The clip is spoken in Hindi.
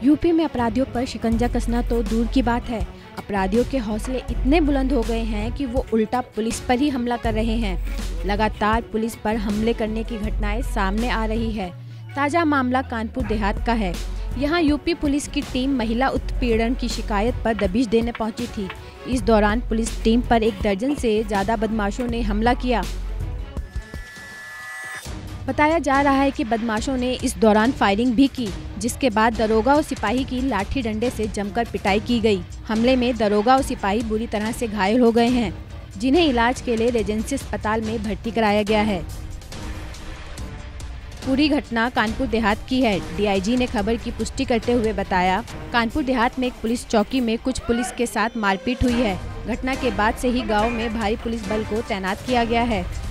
यूपी में अपराधियों पर शिकंजा कसना तो दूर की बात है, अपराधियों के हौसले इतने बुलंद हो गए हैं कि वो उल्टा पुलिस पर ही हमला कर रहे हैं। लगातार पुलिस पर हमले करने की घटनाएं सामने आ रही है। ताजा मामला कानपुर देहात का है। यहाँ यूपी पुलिस की टीम महिला उत्पीड़न की शिकायत पर दबिश देने पहुंची थी। इस दौरान पुलिस टीम पर 1 दर्जन से ज्यादा बदमाशों ने हमला किया। बताया जा रहा है कि बदमाशों ने इस दौरान फायरिंग भी की, जिसके बाद दरोगा और सिपाही की लाठी डंडे से जमकर पिटाई की गई। हमले में दरोगा और सिपाही बुरी तरह से घायल हो गए हैं, जिन्हें इलाज के लिए रेजेंसी अस्पताल में भर्ती कराया गया है। पूरी घटना कानपुर देहात की है। डीआईजी ने खबर की पुष्टि करते हुए बताया, कानपुर देहात में एक पुलिस चौकी में कुछ पुलिस के साथ मारपीट हुई है। घटना के बाद से ही गाँव में भारी पुलिस बल को तैनात किया गया है।